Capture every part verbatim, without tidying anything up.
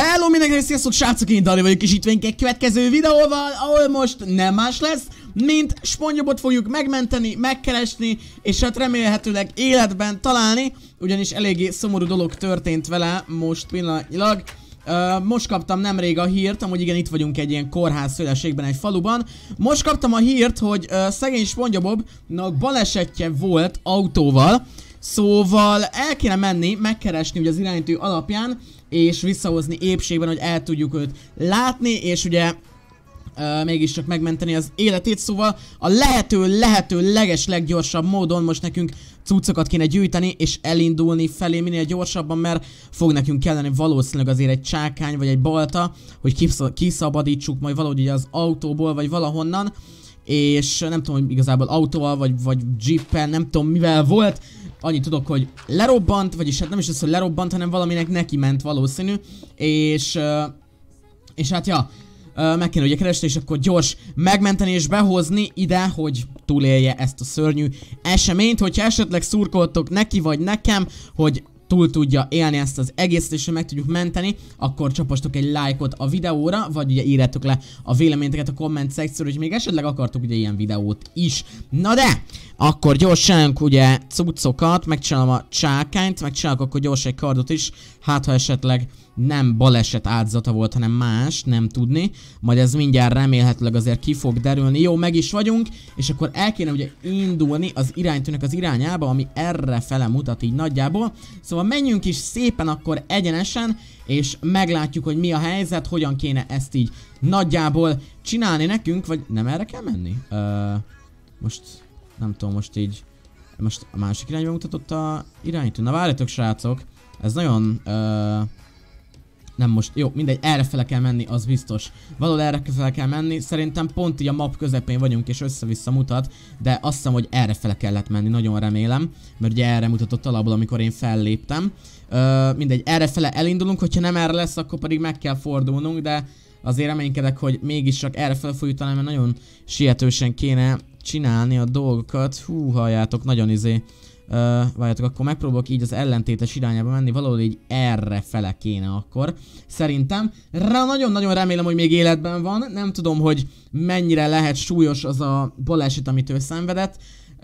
Hello mindenkinek, sziasztok srácok, én Dali vagyok, és itt vagyunk egy következő videóval, ahol most nem más lesz, mint SpongeBobot fogjuk megmenteni, megkeresni, és hát remélhetőleg életben találni, ugyanis eléggé szomorú dolog történt vele most pillanatnyilag. Uh, most kaptam nemrég a hírt, amúgy igen, itt vagyunk egy ilyen kórház szélességben, egy faluban. Most kaptam a hírt, hogy uh, szegény SpongeBobnak balesetje volt autóval, szóval el kéne menni, megkeresni ugye az iránytű alapján, és visszahozni épségben, hogy el tudjuk őt látni, és ugye uh, mégiscsak megmenteni az életét, szóval a lehető, lehető leges leggyorsabb módon most nekünk cuccokat kéne gyűjteni, és elindulni felé minél gyorsabban, mert fog nekünk kelleni valószínűleg azért egy csákány, vagy egy balta, hogy kiszabadítsuk majd valahogy ugye az autóból, vagy valahonnan, és nem tudom, hogy igazából autóval, vagy, vagy jeeppel, nem tudom mivel volt. Annyit tudok, hogy lerobbant, vagyis hát nem is az, hogy lerobbant, hanem valaminek neki ment valószínű, és, és hát ja, meg kéne ugye keresni, és akkor gyors megmenteni és behozni ide, hogy túlélje ezt a szörnyű eseményt, hogyha esetleg szurkoltok neki vagy nekem, hogy túl tudja élni ezt az egészet, és meg tudjuk menteni, akkor csapastok egy lájkot a videóra, vagy ugye írjátok le a véleményeket a komment szekcióra, hogy még esetleg akartok ugye ilyen videót is. Na de, akkor gyorsan ugye cuccokat, megcsinálom a csákányt, megcsinálok akkor gyorsan egy kardot is, hát ha esetleg nem baleset áldozata volt, hanem más, nem tudni, majd ez mindjárt remélhetőleg azért ki fog derülni. Jó, meg is vagyunk, és akkor el kéne ugye indulni az iránytűnek az irányába, ami erre fele mutat így nagyjából. Szóval menjünk is szépen akkor egyenesen, és meglátjuk, hogy mi a helyzet, hogyan kéne ezt így nagyjából csinálni nekünk, vagy nem erre kell menni? Uh, most nem tudom, most így, most a másik irányba mutatott a iránytű. Na várjatok srácok, ez nagyon... Uh, Nem most, jó, mindegy, errefele kell menni, az biztos. Valahol errefele kell menni, szerintem pont így a map közepén vagyunk és össze-vissza mutat, de azt hiszem, hogy errefele kellett menni, nagyon remélem, mert ugye erre mutatott alapból, amikor én felléptem. Ö, mindegy, errefele elindulunk, hogyha nem erre lesz, akkor pedig meg kell fordulnunk, de azért reménykedek, hogy mégis csak errefele fogjuk találni, mert nagyon sietősen kéne csinálni a dolgokat. Hú, halljátok, nagyon izé. Uh, várjátok, akkor megpróbálok így az ellentétes irányába menni, valahol így erre fele kéne akkor. Szerintem. Nagyon-nagyon remélem, hogy még életben van. Nem tudom, hogy mennyire lehet súlyos az a baleset, amit ő szenvedett,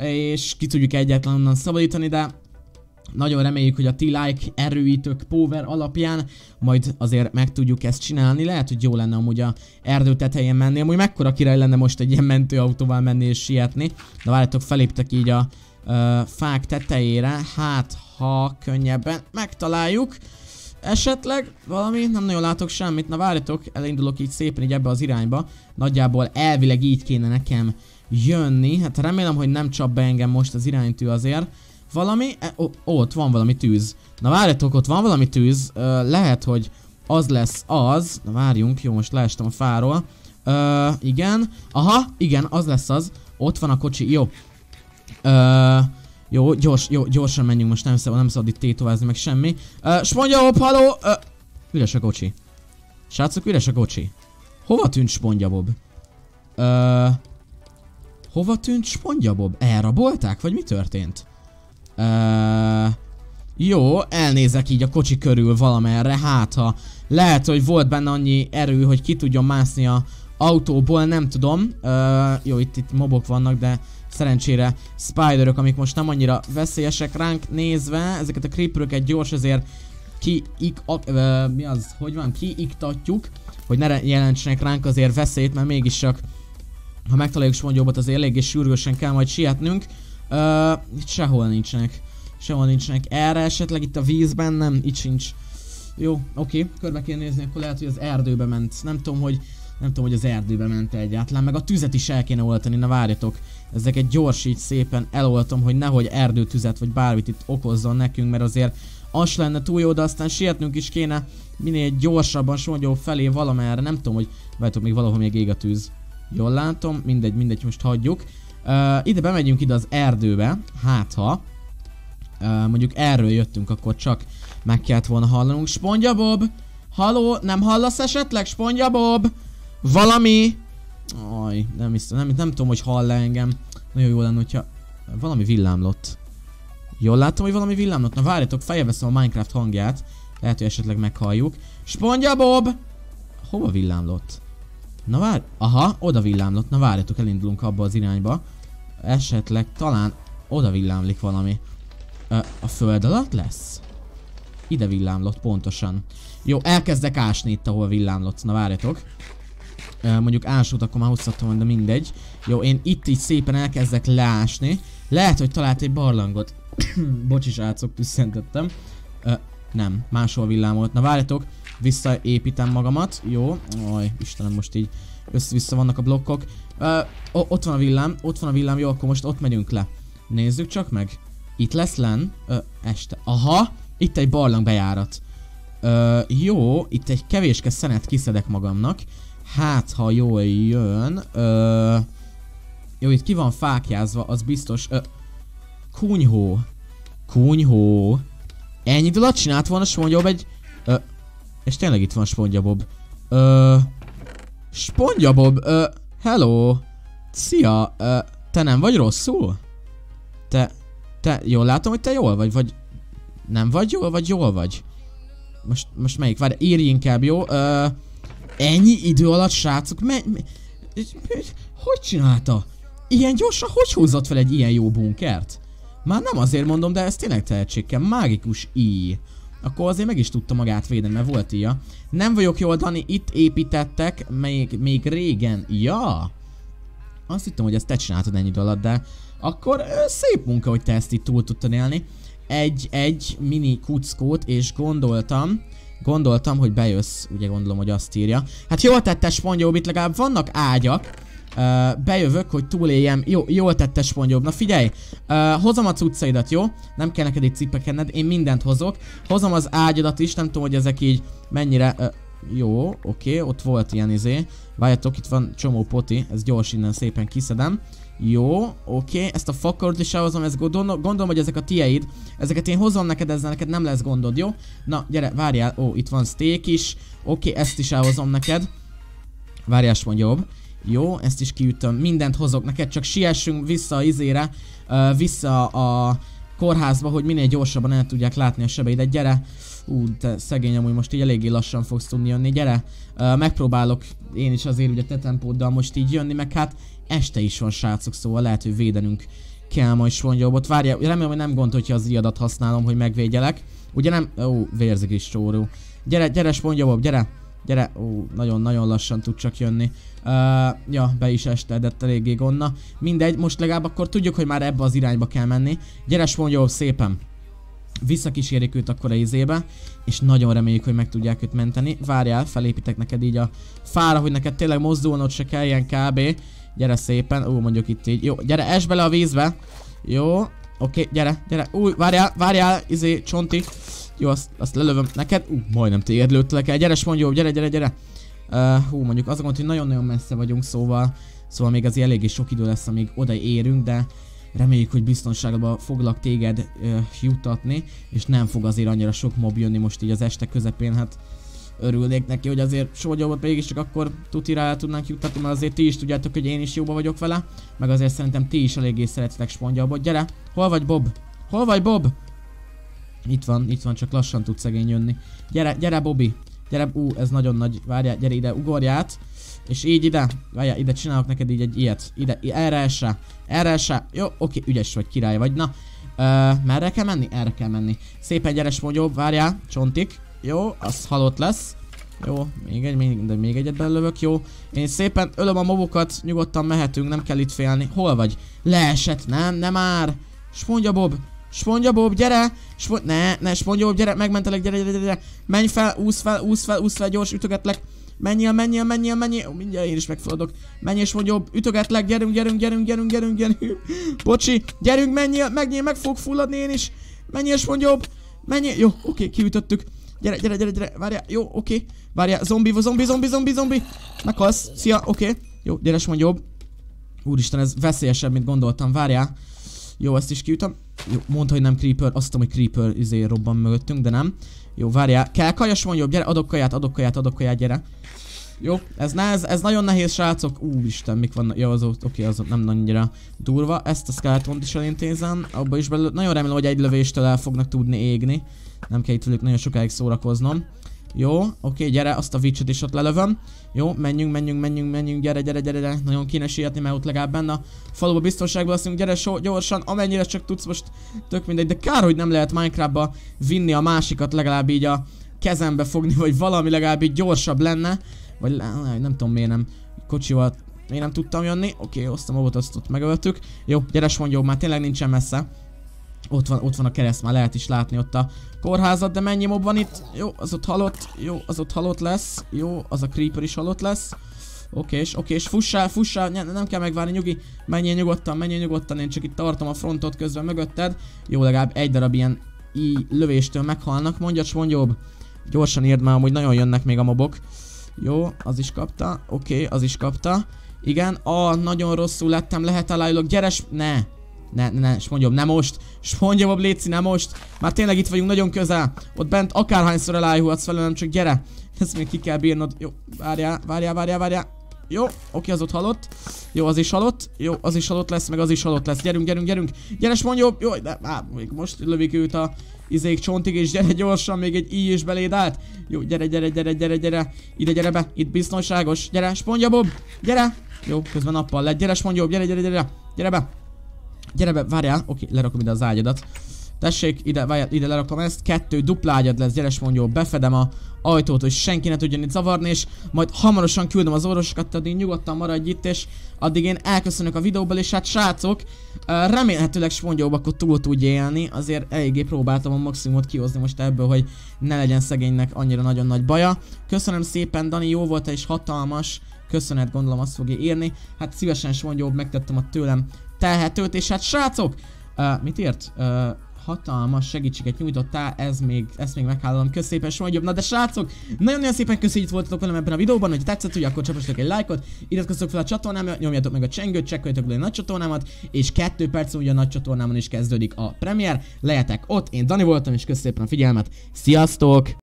és ki tudjuk egyáltalán onnan szabadítani, de nagyon reméljük, hogy a ti like erőítők power alapján majd azért meg tudjuk ezt csinálni. Lehet, hogy jó lenne amúgy a erdő tetején menni. Amúgy mekkora király lenne most egy ilyen mentőautóval menni és sietni. De várjátok, feléptek így a Uh, fák tetejére, hát ha könnyebben megtaláljuk. Esetleg valami, nem nagyon látok semmit. Na várjatok, elindulok így szépen így ebbe az irányba. Nagyjából elvileg így kéne nekem jönni. Hát remélem, hogy nem csap be engem most az iránytű azért. Valami, e, ó, ó, ott van valami tűz. Na várjatok, ott van valami tűz. Uh, lehet, hogy az lesz az. Na várjunk, jó, most leestem a fáról. Uh, igen, aha, igen, az lesz az. Ott van a kocsi, jó. Uh, jó, gyors, jó, gyorsan menjünk, most nem szabad, nem szabad itt tétovázni meg semmi. Uh, SpongeBob, haló! Uh, üres a kocsi. Srácok, üres a kocsi. Hova tűnt SpongeBob? Uh, hova tűnt SpongeBob? Elrabolták? Vagy mi történt? Uh, jó, elnézek így a kocsi körül valamerre, hát ha lehet, hogy volt benne annyi erő, hogy ki tudjon mászni a autóból, nem tudom. Uh, jó, itt, itt mobok vannak, de szerencsére spiderök, amik most nem annyira veszélyesek ránk nézve. Ezeket a creeperöket gyors azért ki ik, a, uh, mi az, hogy van, kiiktatjuk, hogy ne jelentsenek ránk azért veszélyt, mert mégis csak ha megtaláljuk SpongeBobot, azért eléggé sürgősen kell majd sietnünk. Uh, itt sehol nincsenek. Sehol nincsenek. Erre esetleg itt a vízben, nem, itt sincs. Jó, oké, okay, körbe kéne nézni, akkor lehet, hogy az erdőbe ment. Nem tudom, hogy Nem tudom, hogy az erdőbe ment egyáltalán, meg a tüzet is el kéne oltani, na várjatok. Ezeket gyors így szépen eloltom, hogy nehogy erdőtüzet vagy bármit itt okozzon nekünk, mert azért az lenne túl jó, de aztán sietnünk is kéne minél gyorsabban SpongeBob felé valamerre, nem tudom, hogy várjatok, még valahol még ég a tűz. Jól látom, mindegy, mindegy, most hagyjuk. Uh, ide bemegyünk ide az erdőbe, hát ha uh, mondjuk erről jöttünk, akkor csak meg kellett volna hallanunk. SpongeBob! Halló, nem hallasz esetleg, SpongeBob? Valami... Aj, nem, hiszem, nem, nem tudom, hogy hall-e engem. Nagyon jó lenne, hogyha valami villámlott. Jól látom, hogy valami villámlott. Na várjatok, feljeveszem a Minecraft hangját. Lehet, hogy esetleg meghalljuk. SpongeBob! Hova villámlott? Na várj, aha, oda villámlott. Na várjatok, elindulunk abba az irányba. Esetleg talán oda villámlik valami. Ö, a föld alatt lesz? Ide villámlott, pontosan. Jó, elkezdek ásni itt, ahol villámlott. Na várjatok. Ö, mondjuk ásót akkor már hozhatom, de mindegy. Jó, én itt így szépen elkezdek leásni. Lehet, hogy talált egy barlangot. Bocsi srácok, tüsszentettem. Ö, nem, máshol villámolt. Na várjatok, visszaépítem magamat. Jó, oj, Istenem, most így össze-vissza vannak a blokkok. Ö, ott van a villám, ott van a villám, jó, akkor most ott megyünk le. Nézzük csak meg. Itt lesz len, ö, este. Aha, itt egy barlang bejárat. Ö, jó, itt egy kevéske szenet kiszedek magamnak. Hát, ha jól jön. Ö, jó, itt ki van fákjázva, az biztos. Ö, kunyhó. Kunyhó. Ennyi alatt csinált volna SpongeBob egy... Ö, és tényleg itt van SpongeBob. Ö, SpongeBob, ö, hello. Szia, ö, te nem vagy rosszul? Te, te, jól látom, hogy te jól vagy, vagy... Nem vagy jól, vagy jól vagy? Most, most melyik? Várj, írj inkább, jó? Ö, ennyi idő alatt, srácok, me, me, hogy csinálta? Ilyen gyorsan, hogy húzott fel egy ilyen jó bunkert? Már nem azért mondom, de ez tényleg tehetségkel. Mágikus íj. Akkor azért meg is tudta magát védeni, mert volt íja. Nem vagyok jól, Dani, itt építettek még, még régen. Ja! Azt hittem, hogy ezt te csináltad ennyi idő alatt, de akkor ö, szép munka, hogy te ezt itt túl tudtad élni. Egy, egy mini kuckót, és gondoltam, gondoltam, hogy bejössz, ugye gondolom, hogy azt írja. Hát jól tette SpongeBob, itt legalább vannak ágyak. Uh, bejövök, hogy túléljem. Jó, jól tette SpongeBob. Na figyelj, uh, hozom a cuccaidat, jó? Nem kell neked itt cipekenned, én mindent hozok. Hozom az ágyadat is, nem tudom, hogy ezek így mennyire... Uh, jó, oké, okay, ott volt ilyen izé. Várjatok, itt van csomó poti, ez gyors innen szépen kiszedem. Jó, oké, okay. Ezt a fakort is elhozom, ezt gondolom, gondolom, hogy ezek a tieid. Ezeket én hozom neked, ezzel neked nem lesz gondod, jó? Na, gyere, várjál, ó, itt van steak is. Oké, okay, ezt is elhozom neked. Várjál, SpongeBob. Jó, ezt is kiütöm, mindent hozok neked, csak siessünk vissza a izére, uh, vissza a kórházba, hogy minél gyorsabban el tudják látni a sebeidet. Gyere! Ú, te szegény, amúgy most így eléggé lassan fogsz tudni jönni, gyere! Uh, megpróbálok én is azért ugye te tempóddal most így jönni, meg hát este is van, srácok, szóval lehet, hogy védenünk kell majd SpongeBobot. Várjál, remélem, hogy nem gond, hogyha az iadat használom, hogy megvédjelek. Ugye nem? Ó, vérzik is csóró. Gyere, gyere SpongeBob, gyere! Gyere, ó, nagyon-nagyon lassan tud csak jönni. Uh, ja, be is estedett eléggé gonna. Mindegy, most legalább akkor tudjuk, hogy már ebbe az irányba kell menni. Gyere SpongeBob, szépen! Visszakísérjük őt akkor a izébe, és nagyon reméljük, hogy meg tudják őt menteni. Várjál, felépítek neked így a fára, hogy neked tényleg mozdulnod se kelljen kb. Gyere szépen, ó, mondjuk itt így. Jó, gyere, esd bele a vízbe. Jó, oké, okay, gyere, gyere. Új, várjál, várjál, izé, csonti. Jó, azt, azt lelövöm neked. Ú, uh, majdnem téged lőttelek el. Gyere SpongeBob, gyere, gyere, gyere. Uh, hú, mondjuk azt gondolom, hogy nagyon-nagyon messze vagyunk, szóval Szóval még azért eléggé sok idő lesz, amíg odaérünk, de reméljük, hogy biztonságban foglak téged uh, juttatni, és nem fog azért annyira sok mob jönni most így az este közepén, hát örülnék neki, hogy azért SpongeBobot mégiscsak akkor tutira el tudnánk juttatni, mert azért ti is tudjátok, hogy én is jóba vagyok vele, meg azért szerintem ti is eléggé szeretitek SpongeBobot. Gyere! Hol vagy, Bob? Hol vagy, Bob? Itt van, itt van, csak lassan tud szegény jönni. Gyere, gyere, Bobby! Gyere, ú, ez nagyon nagy, várjál, gyere ide, ugorj át. És így ide, várjál, ide csinálok neked így egy ilyet. Ide, erre esse, erre esse. Jó, oké, ügyes vagy, király vagy, na. Uh, merre kell menni? Erre kell menni. Szépen gyere, SpongeBob, várjál, csontik. Jó, az halott lesz. Jó, még egy, még, de még egyet belövök, jó. Én szépen ölöm a mobokat, nyugodtan mehetünk, nem kell itt félni. Hol vagy? Leesett, nem, nem már. SpongeBob, SpongeBob, gyere! Spo ne, ne, SpongeBob, gyere, megmentelek, gyere, gyere, gyere. Menj fel, úsz fel, úsz fel, úsz fel, gyors, ütögetlek. Menjél, menjél, menjél, menjél. Ó, mindjárt én is megfordok. Menjél, SpongeBob, ütögetlek, gyerünk, gyerünk, gyerünk, gyerünk, gyerünk, gyerünk. Bocsi, gyerünk, menjél, menjél, meg fog fulladni én is. Menjél, SpongeBob, menjél. Jó, oké, kiütöttük. Gyere, gyere, gyere, gyere, várjál, jó, oké. Várjál, zombi, zombi, zombi, zombi, zombi. Meghalsz, szia, oké. Jó, gyere, SpongeBob. Úristen, ez veszélyesebb, mint gondoltam, várjál. Jó, ezt is kiütöm. Jó, mondta, hogy nem Creeper, azt tudom, hogy Creeper izé robban mögöttünk, de nem. Jó, várjál, kell kaja, SpongeBob, gyere, adok kaját, adok kaját, adok kaját, gyere. Jó, ez, ne, ez, ez nagyon nehéz, srácok. Úristen, mik vannak, jó, az oké, az nem annyira durva. Ezt a skeletont is elintézem, abba is belül. Nagyon remélem, hogy egy lövéstől el fognak tudni égni. Nem kell itt velük nagyon sokáig szórakoznom. Jó, oké, gyere, azt a Witch-et is ott lelövöm. Jó, menjünk, menjünk, menjünk, menjünk, gyere, gyere, gyere, gyere. Nagyon kéne sietni, mert ott legalább benne a faluba biztonságban leszünk. Gyere, so, gyorsan, amennyire csak tudsz, most tök mindegy. De kár, hogy nem lehet Minecraftba vinni a másikat, legalább így a kezembe fogni, vagy valami legalább így gyorsabb lenne. Vagy nem tudom miért nem kocsival én nem tudtam jönni. Oké, hoztam a mobot, azt ott megöltük. Jó, gyere, mondjuk, már tényleg nincsen messze. Ott van, ott van a kereszt, már lehet is látni ott a kórházat, de mennyi mob van itt? Jó, az ott halott, jó, az ott halott lesz, jó, az a creeper is halott lesz. Okés, okés, fussál, fussál, ne, nem kell megvárni, nyugi, menjél nyugodtan, menjél nyugodtan, én csak itt tartom a frontot közben mögötted. Jó, legalább egy darab ilyen i lövéstől meghalnak, mondjad, mondjobb. Gyorsan írd már, amúgy nagyon jönnek még a mobok. Jó, az is kapta, oké, az is kapta. Igen, a nagyon rosszul lettem, lehet alájulok, gyeres, ne. Ne, ne, ne, Spongyom, ne most! Spongyom, Léci, ne most! Már tényleg itt vagyunk nagyon közel! Ott bent akárhányszor elájulhatsz velem, csak gyere! Ezt még ki kell bírnod. Jó, várjál, várjál, várjál, várjál! Jó, oké, az ott halott. Jó, az is halott. Jó, az is halott lesz, meg az is halott lesz. Gyerünk, gyerünk, gyerünk! Gyere, Spongyom! Jó, de á, még most lövik őt a izék csontig, és gyere gyorsan, még egy íj is beléd állt. Jó, gyere, gyere, gyere, gyere, gyere! Ide, gyere be! Itt biztonságos! Gyere, Spongyom! Gyere! Jó, közben nappal lett. Gyere, Spongyom! Gyere, gyere, gyere! Gyere be! Gyere be, várjál, oké, lerakom ide az ágyadat. Tessék, ide, várjál, ide lerakom ezt. Kettő dupla ágyad lesz, gyere, mondjuk, befedem a ajtót, hogy senki ne tudjon itt zavarni, és majd hamarosan küldöm az orvosokat, addig nyugodtan maradj itt, és addig én elköszönök a videóból, és hát srácok, remélhetőleg Spongyóba akkor túl tudja élni, azért eléggé próbáltam a maximumot kihozni most ebből, hogy ne legyen szegénynek annyira nagyon nagy baja. Köszönöm szépen, Dani, jó volt és hatalmas, köszönet, gondolom azt fogja írni, hát szívesen Spongyóba megtettem a tőlem telhetőt, és hát srácok, uh, mit írt? Uh, hatalmas segítséget nyújtottál, ez még, ezt még meghálom, kösz szépen, Spongyom. Na de srácok, nagyon-nagyon szépen köszönjük, hogy itt voltatok velem ebben a videóban, hogyha tetszett, ugye, akkor csapassatok egy lájkot, iratkozzatok fel a csatornámra, nyomjatok meg a csengőt, csekkoljatok le a nagy csatornámat, és kettő perc ugye a nagy csatornámon is kezdődik a premier, lehetek ott, én Dani voltam, és kösz szépen a figyelmet, sziasztok!